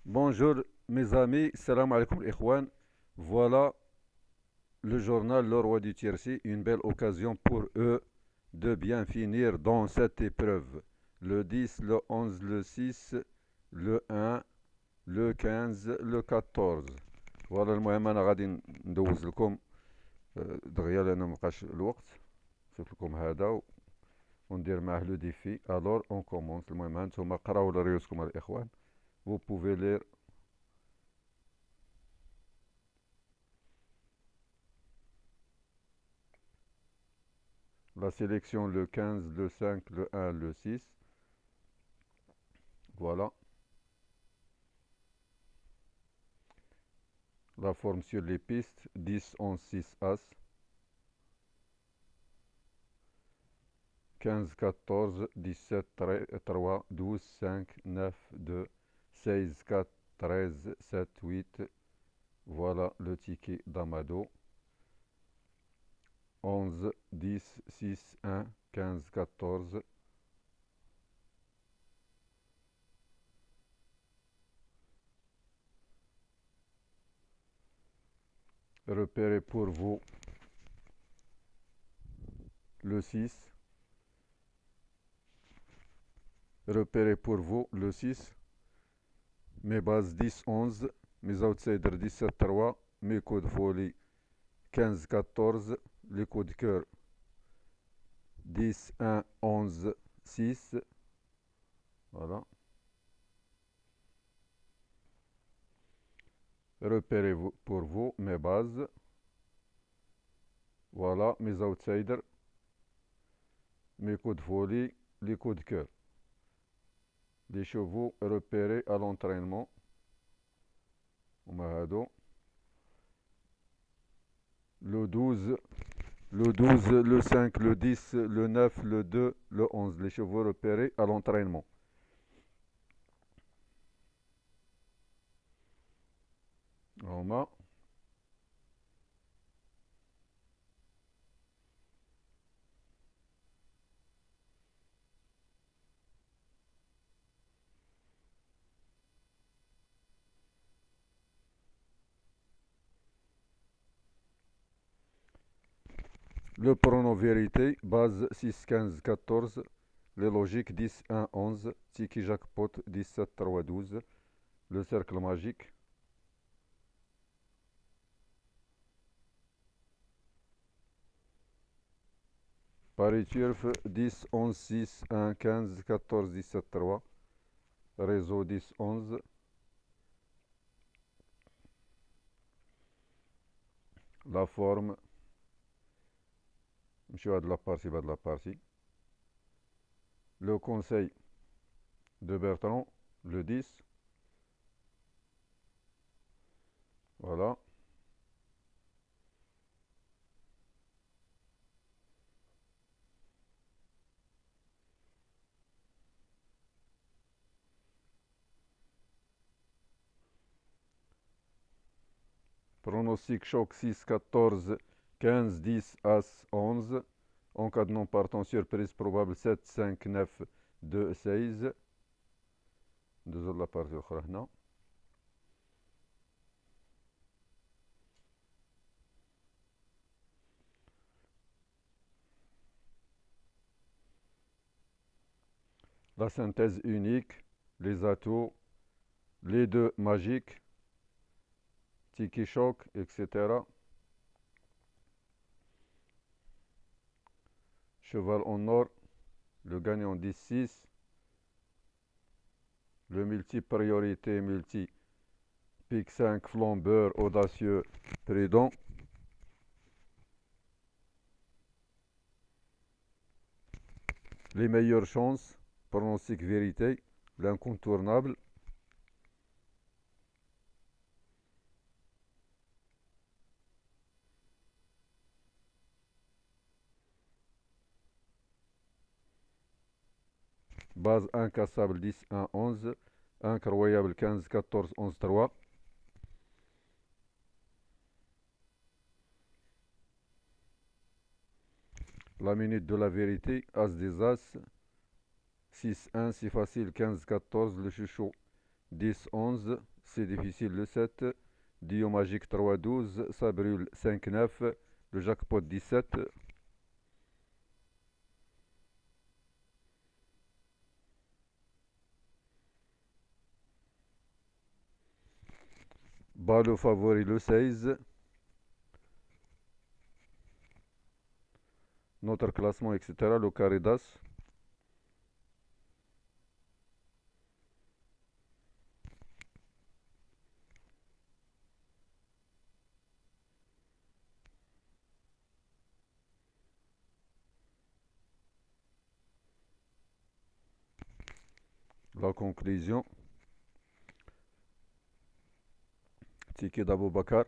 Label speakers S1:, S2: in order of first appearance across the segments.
S1: Bonjour mes amis, salam alaikum ikhwan. Voilà le journal Le Roi du Tiercy, une belle occasion pour eux de bien finir dans cette épreuve. Le 10, le 11, le 6, le 1, le 15, le 14. Voilà المهم انا غادي ندوز لكم دغيا لان مبقاش الوقت. شوف لكم هذا وندير معاه لو ديفي. الور اون كومونس. المهم هانتوما قراو لريوسكم الاخوان. Vous pouvez lire la sélection le 15, le 5, le 1, le 6. Voilà. La forme sur les pistes 10, 11, 6, As. 15, 14, 17, 3, 12, 5, 9, 2, 16, 4, 13, 7, 8. Voilà le ticket d'Amado. 11, 10, 6, 1, 15, 14. Repérez pour vous le 6. Repérez pour vous le 6. Mes bases 10, 11. Mes outsiders 17, 3. Mes coups de folie 15, 14. Les coups de cœur 10, 1, 11, 6. Voilà. Repérez-vous pour vous mes bases. Voilà mes outsiders, mes coups de folie, les coups de cœur. Les chevaux repérés à l'entraînement. Le 12, le 12, le 5, le 10, le 9, le 2, le 11. Les chevaux repérés à l'entraînement. Roma. Le pronom vérité, base 6, 15, 14. Les logiques 10, 1, 11. Tiki jackpot 17, 3, 12. Le cercle magique. Paris Turf 10, 11, 6, 1, 15, 14, 17, 3. Réseau 10, 11. La forme. Monsieur a de la partie, va de la partie. Le conseil de Bertrand, le 10. Voilà. Pronostic choc 6, 14, 15, 10, As, 11. En cas de non partant, surprise probable 7, 5, 9, 2, 16. de la partie الأخرى هنا. La synthèse unique, les atouts, les deux magiques, Tiki Choc, etc. Cheval en or, le gagnant 10-6. Le multi-priorité, multi-pic 5, flambeur, audacieux, prudent. Les meilleures chances, pronostic vérité, l'incontournable. Base incassable 10, 1, 11. Incroyable 15, 14, 11, 3. La minute de la vérité, As des As. 6, 1, si facile 15, 14. Le chouchou 10, 11. C'est difficile le 7. Dio Magique 3-12. Ça brûle 5-9. Le jackpot 17. Ballot favori le 16. Notre classement, etc. Le carré d'as. La conclusion. Ticket d'Aboubacar.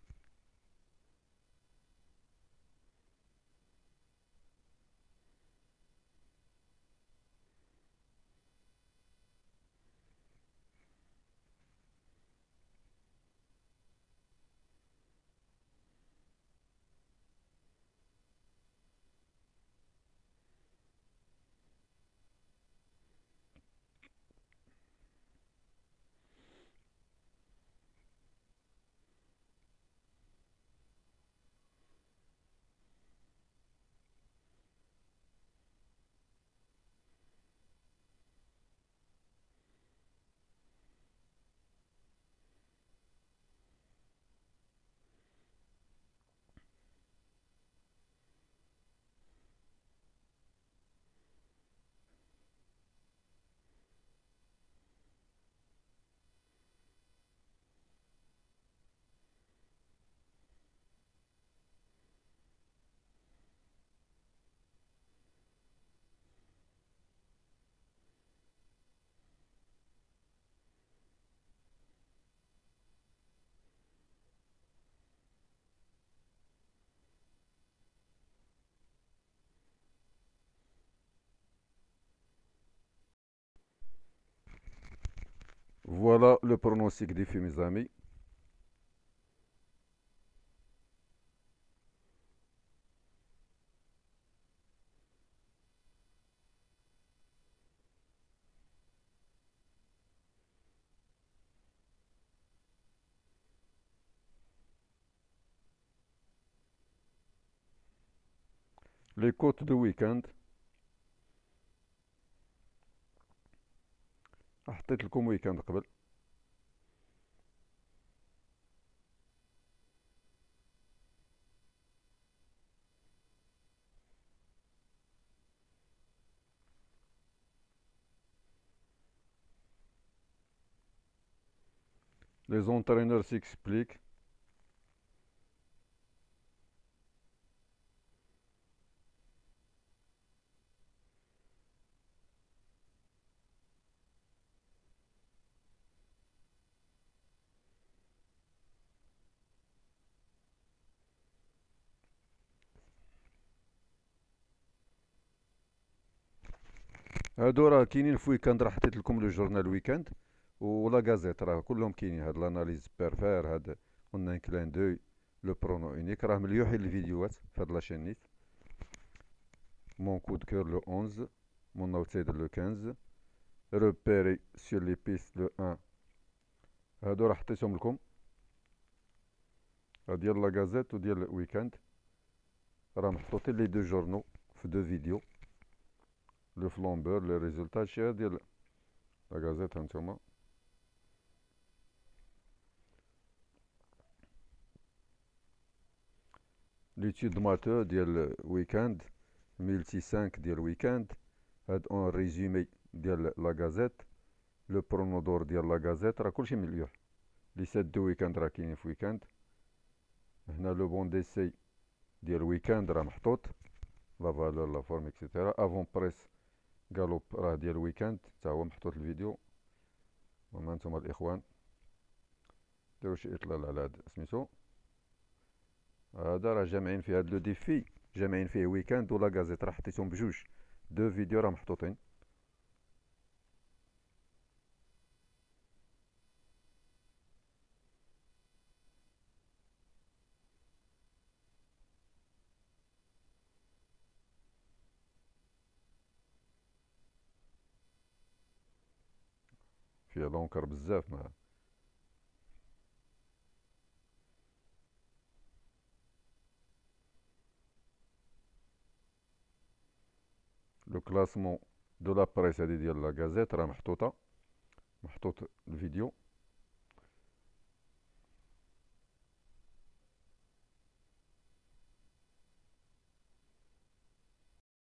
S1: Voilà le pronostic des filles, mes amis. Les cotes de week-end. حطيت لكم ويكاند قبل. Les entraîneurs s'expliquent. هادو راه كاينين في ويكاند، راه حطيت لكم لو جورنال ويكاند ولا غازيت، راه كلهم كاينين. هاد لاناليز بيرفير، هاد اون ان كلان دوي، لو برونو اونيك، راه مليوحين الفيديوهات في هاد لاشين نيت. مون كود كور لو 11، مون اوتسايدر لو 15، روبيري سور لي بيست لو 1. هادو راه حطيتهم لكم، هاد ديال لا غازيت وديال ويكاند، راه محطوطين لي دو جورنو في دو فيديو. لو فلومبور، لي ريزولتا، هادشي ديال لا غازيت هانتوما. ليتود ماتو ديال ويكاند، ملتي 5 ديال ويكاند. هاد اون ريزومي ديال لا غازيت، لو برونودور ديال لا غازيت، راه كلشي مليوح. لي سات دو ويكاند راه كاينين في ويكاند. هنا لو بون ديسي ديال ويكاند راه محطوط، لا فالور لا فورم اكسيتيرا. افون بريس غالوب راه ديال ويكاند، تا هو محطوط الفيديو. وما نتوما الاخوان ديرو شي اطلال على هاد سميتو. هذا راه جامعين فيه هاد لو ديفي، جامعين فيه ويكاند ولا غازيت، راه حطيتهم بجوج، دو فيديو راه محطوطين. فيه لونكر بزاف. ما لو كلاسمون دو لا بريس هادي ديال لا غازيت راه محطوط الفيديو.